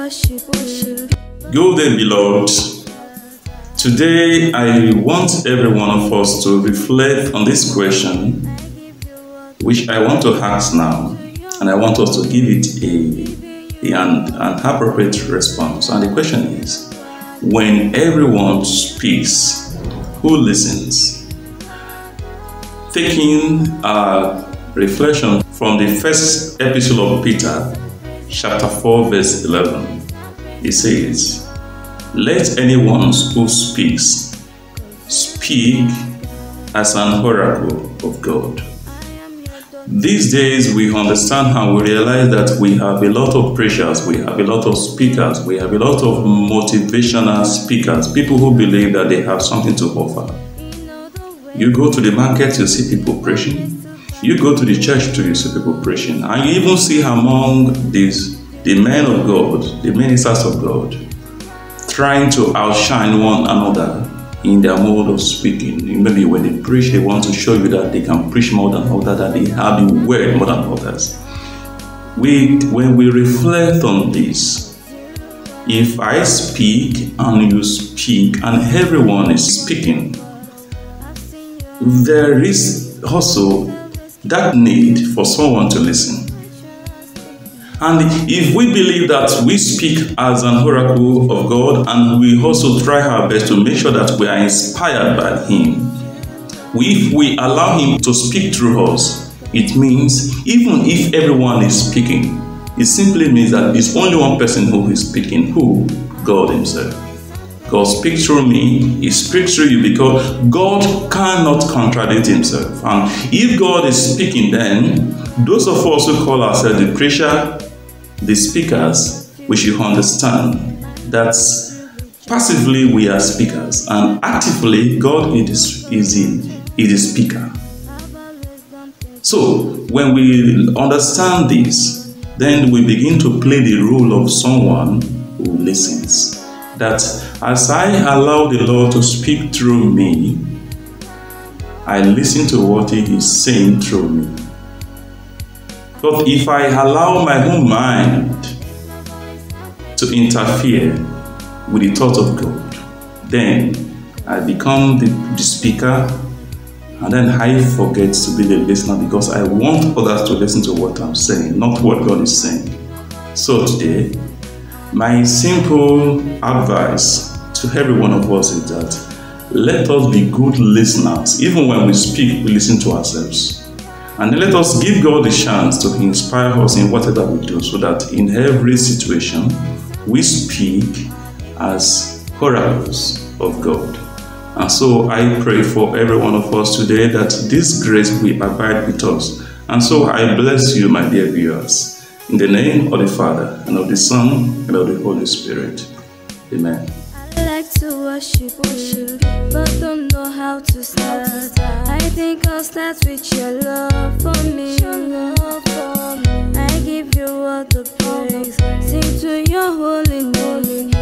worship you. Good day, beloved. Today, I want every one of us to reflect on this question, which I want to ask now, and I want us to give it an appropriate response. And the question is, when everyone speaks, who listens? Taking a reflection from the first epistle of Peter, chapter 4, verse 11, it says, "Let anyone who speaks speak as an oracle of God." These days, we understand and we realize that we have a lot of preachers, we have a lot of speakers, we have a lot of motivational speakers, people who believe that they have something to offer. You go to the market, you see people preaching. You go to the church too, you see people preaching. And you even see among the men of God, the ministers of God, trying to outshine one another in their mode of speaking. Maybe when they preach, they want to show you that they can preach more than others, that they have the word more than others. When we reflect on this, if I speak and you speak and everyone is speaking, there is also that need for someone to listen. And if we believe that we speak as an oracle of God and we also try our best to make sure that we are inspired by Him, if we allow Him to speak through us, it means even if everyone is speaking, it simply means that it's only one person who is speaking, who? God Himself. God speaks through me, He speaks through you, because God cannot contradict Himself. And if God is speaking, then those of us who call ourselves the preacher, the speakers, we should understand that passively we are speakers and actively God is the speaker. So when we understand this, then we begin to play the role of someone who listens. That as I allow the Lord to speak through me, I listen to what He is saying through me. But if I allow my own mind to interfere with the thought of God, then I become the speaker, and then I forget to be the listener because I want others to listen to what I'm saying, not what God is saying. So today, my simple advice to every one of us is that let us be good listeners. Even when we speak, we listen to ourselves. And let us give God the chance to inspire us in whatever we do, so that in every situation, we speak as oracles of God. And so I pray for every one of us today that this grace will abide with us. And so I bless you, my dear viewers, in the name of the Father, and of the Son, and of the Holy Spirit. Amen. I like to worship you, but don't know how to start. I think I'll start with your love for me. I give you all the praise, sing to your holy name.